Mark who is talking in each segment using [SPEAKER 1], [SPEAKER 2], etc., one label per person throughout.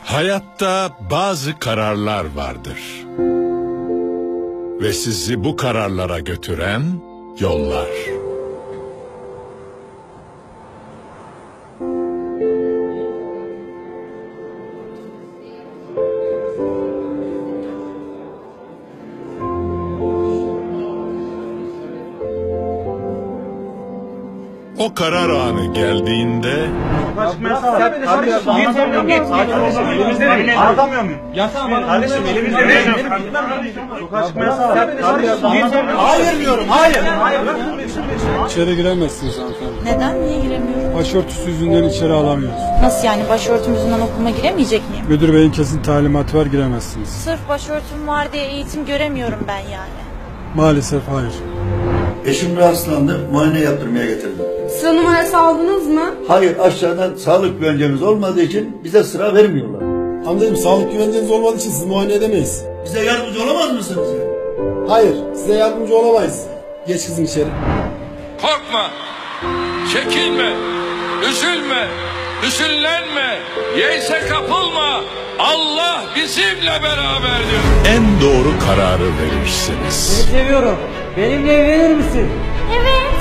[SPEAKER 1] Hayatta bazı kararlar vardır. Ve sizi bu kararlara götüren yollar. O karar anı geldiğinde
[SPEAKER 2] Hayır diyorum, hayır.
[SPEAKER 3] İçeri giremezsiniz hanımefendi.
[SPEAKER 4] Neden? Niye giremiyorum?
[SPEAKER 3] Başörtüsü yüzünden içeri alamıyoruz.
[SPEAKER 4] Nasıl yani? Başörtüm yüzünden okuluma giremeyecek miyim?
[SPEAKER 3] Müdür beyin kesin talimatı var, giremezsiniz.
[SPEAKER 4] Sırf başörtüm var diye eğitim göremiyorum ben yani.
[SPEAKER 3] Maalesef hayır.
[SPEAKER 5] Eşim rahatsızlandı, muayene yaptırmaya getirdim.
[SPEAKER 6] Sıra numarası aldınız mı?
[SPEAKER 5] Hayır, aşağıdan sağlık güvencemiz olmadığı için bize sıra vermiyorlar.
[SPEAKER 7] Amcacığım, sağlık güvenceniz olmadığı için sizi muayene edemeyiz.
[SPEAKER 5] Bize yardımcı olamaz mısınız?
[SPEAKER 7] Hayır, size yardımcı olamayız. Geç kızım içeri.
[SPEAKER 8] Korkma, çekinme, üzülme, hüzünlenme, yeyse kapılma. Allah bizimle beraberdir.
[SPEAKER 1] en doğru kararı verirsiniz.
[SPEAKER 2] Seni seviyorum. Benimle evlenir misin?
[SPEAKER 4] Evet.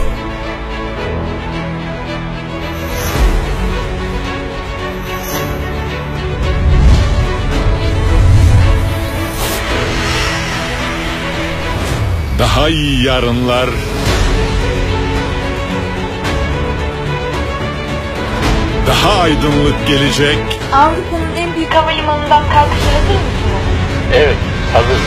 [SPEAKER 1] Daha iyi yarınlar, daha aydınlık gelecek,
[SPEAKER 4] Avrupa'nın en büyük havalimanından kalkışa hazır mısınız?
[SPEAKER 8] Evet, hazır.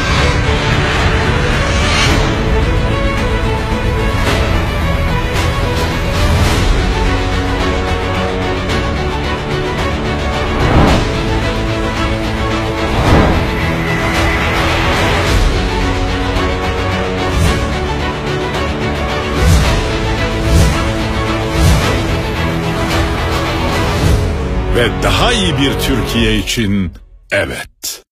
[SPEAKER 1] ve daha iyi bir Türkiye için evet.